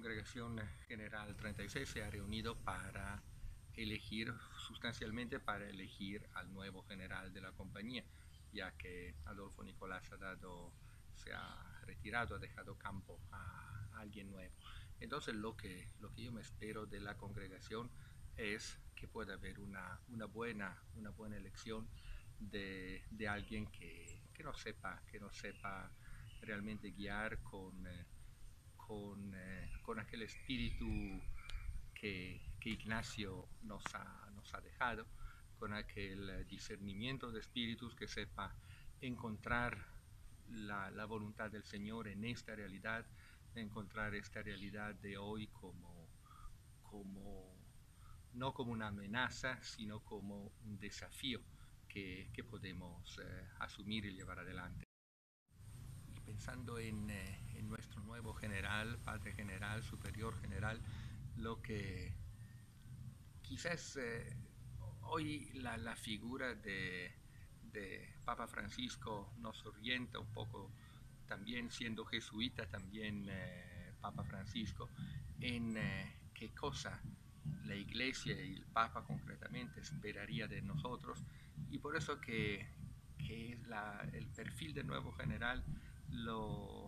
Congregación General 36 se ha reunido para elegir, sustancialmente para elegir al nuevo general de la compañía, ya que Adolfo Nicolás se ha retirado, ha dejado campo a alguien nuevo. Entonces lo que yo me espero de la congregación es que pueda haber una buena elección de alguien que nos sepa realmente guiar con aquel espíritu que Ignacio nos ha dejado, con aquel discernimiento de espíritus, que sepa encontrar la voluntad del Señor en esta realidad, encontrar esta realidad de hoy como no como una amenaza, sino como un desafío que podemos asumir y llevar adelante. Y pensando en nuestro nuevo general, padre general, superior general, lo que quizás hoy la figura de Papa Francisco nos orienta un poco, también siendo jesuita, también Papa Francisco, en qué cosa la Iglesia y el Papa concretamente esperaría de nosotros, y por eso que el perfil del nuevo general lo,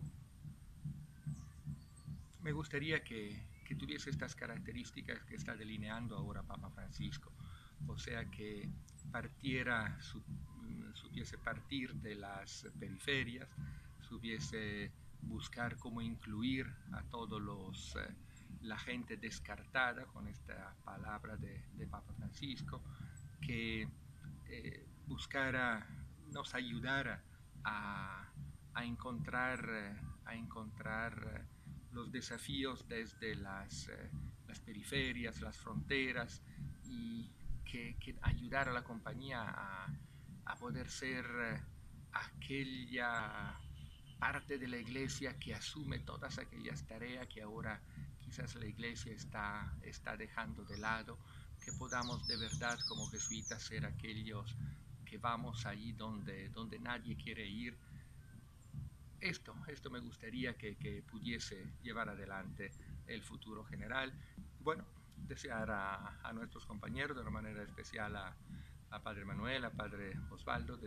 me gustaría que tuviese estas características que está delineando ahora Papa Francisco, o sea, que supiese partir de las periferias, supiese buscar cómo incluir a todos la gente descartada, con esta palabra de Papa Francisco, que buscara, nos ayudara a, a encontrar los desafíos desde las periferias, las fronteras, y que ayudara a la compañía a poder ser aquella parte de la iglesia que asume todas aquellas tareas que ahora quizás la iglesia está dejando de lado, que podamos de verdad como jesuitas ser aquellos que vamos allí donde nadie quiere ir. Esto me gustaría que pudiese llevar adelante el futuro general. Bueno, desear a nuestros compañeros, de una manera especial a Padre Manuel, a Padre Osvaldo,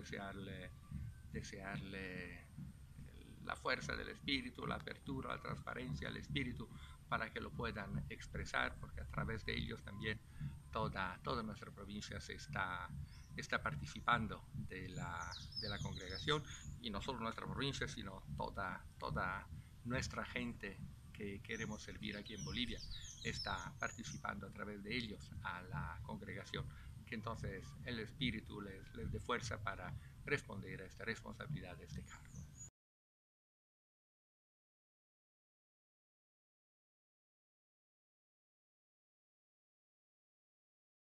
desearle la fuerza del espíritu, la apertura, la transparencia del espíritu, para que lo puedan expresar, porque a través de ellos también toda nuestra provincia está participando de la congregación, y no solo nuestra provincia, sino toda nuestra gente que queremos servir aquí en Bolivia está participando a través de ellos a la congregación, que entonces el Espíritu les dé fuerza para responder a esta responsabilidad, de este cargo.